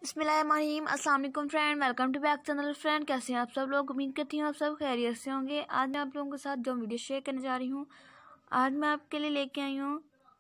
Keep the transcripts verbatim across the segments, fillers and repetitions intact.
बिस्मिल्लाहिर्रहमानिर्रहीम। अस्सलाम वालेकुम friend, welcome to back channel. Friend, कैसे हैं आप सब लोग? उम्मीद करती हूँ आप सब खैरियत से होंगे। आज मैं आप लोगों के साथ जो वीडियो शेयर करने जा रही हूँ, आज मैं आपके लिए लेके आई हूँ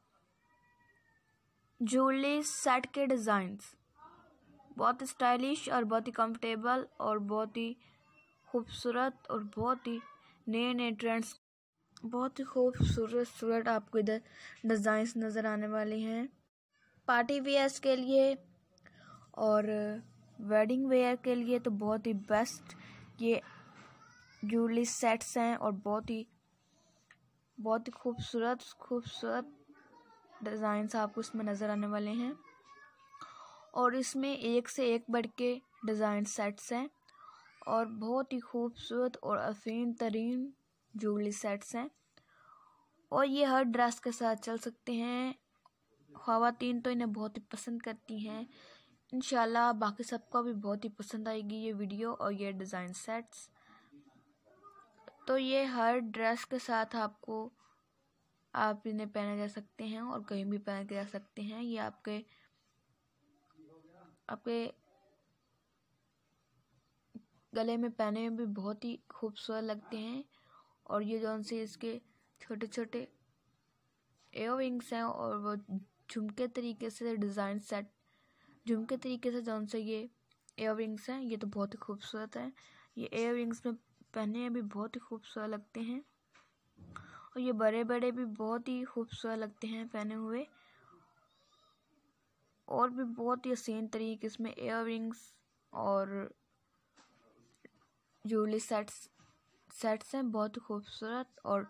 ज्वेलरी सेट के डिज़ाइंस। बहुत ही स्टाइलिश और बहुत ही कंफर्टेबल और बहुत ही खूबसूरत और बहुत ही नए नए ट्रेंड्स, बहुत ही खूबसूरत सूरत आपको इधर डिज़ाइंस नज़र आने वाले हैं। पार्टी वेयर्स के लिए और वेडिंग वेयर के लिए तो बहुत ही बेस्ट ये ज्वेलरी सेट्स हैं और बहुत ही बहुत ही खूबसूरत खूबसूरत डिज़ाइंस आपको इसमें नज़र आने वाले हैं। और इसमें एक से एक बढ़ के डिज़ाइन सेट्स हैं और बहुत ही खूबसूरत और हसीन तरीन ज्वेलरी सेट्स हैं। और ये हर ड्रेस के साथ चल सकते हैं। ख़वातीन तो इन्हें बहुत ही पसंद करती हैं। इंशाल्लाह बाकी सबको भी बहुत ही पसंद आएगी ये वीडियो और ये डिज़ाइन सेट्स। तो ये हर ड्रेस के साथ आपको आप इन्हें पहने जा सकते हैं और कहीं भी पहन के जा सकते हैं। ये आपके आपके गले में पहने में भी बहुत ही खूबसूरत लगते हैं। और ये जौन से इसके छोटे छोटे इयररिंग्स हैं और वो झुमके तरीके से डिज़ाइन सेट झुमके तरीके से जौन से ये इयररिंग्स हैं, ये तो बहुत ही खूबसूरत हैं। ये इयररिंग्स में पहने में भी बहुत ही खूबसूरत लगते हैं और ये बड़े बड़े भी बहुत ही खूबसूरत लगते हैं पहने हुए। और भी बहुत ही हसीन तरीके इसमें इयररिंग्स और ज्वेलरी सेट्स सेट्स हैं, बहुत ही खूबसूरत। और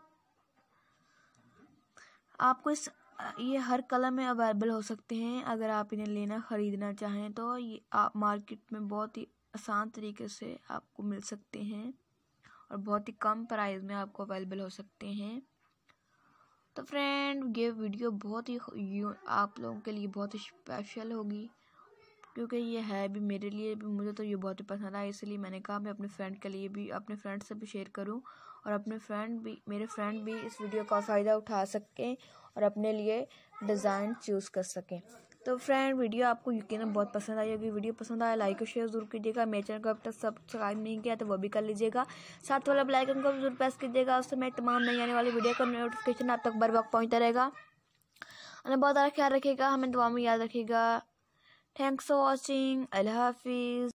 आपको इस ये हर कलर में अवेलेबल हो सकते हैं। अगर आप इन्हें लेना ख़रीदना चाहें तो ये आप मार्केट में बहुत ही आसान तरीके से आपको मिल सकते हैं और बहुत ही कम प्राइस में आपको अवेलेबल हो सकते हैं। तो फ्रेंड, ये वीडियो बहुत ही आप लोगों के लिए बहुत ही स्पेशल होगी क्योंकि ये है भी मेरे लिए भी, मुझे तो ये बहुत ही पसंद आया, इसलिए मैंने कहा मैं अपने फ्रेंड के लिए भी अपने फ्रेंड से भी शेयर करूं और अपने फ्रेंड भी मेरे फ्रेंड भी इस वीडियो का फ़ायदा उठा सकें और अपने लिए डिज़ाइन चूज़ कर सकें। तो फ्रेंड, वीडियो आपको यकीनन बहुत पसंद आई होगी। वीडियो पसंद आया लाइक और शेयर ज़रूर कीजिएगा। मेरे चैनल को अब तक सब्सक्राइब नहीं किया तो वो भी कर लीजिएगा। साथ वाला बेल आइकन को जरूर प्रेस कीजिएगा, उससे मैं तमाम नई आने वाली वीडियो का नोटिफिकेशन आप तक बर वक्त पहुँचता रहेगा। और बहुत ज़्यादा ख्याल रखिएगा, हमें दुआ में याद रखिएगा। Thanks for watching. अल्लाह हाफिज़।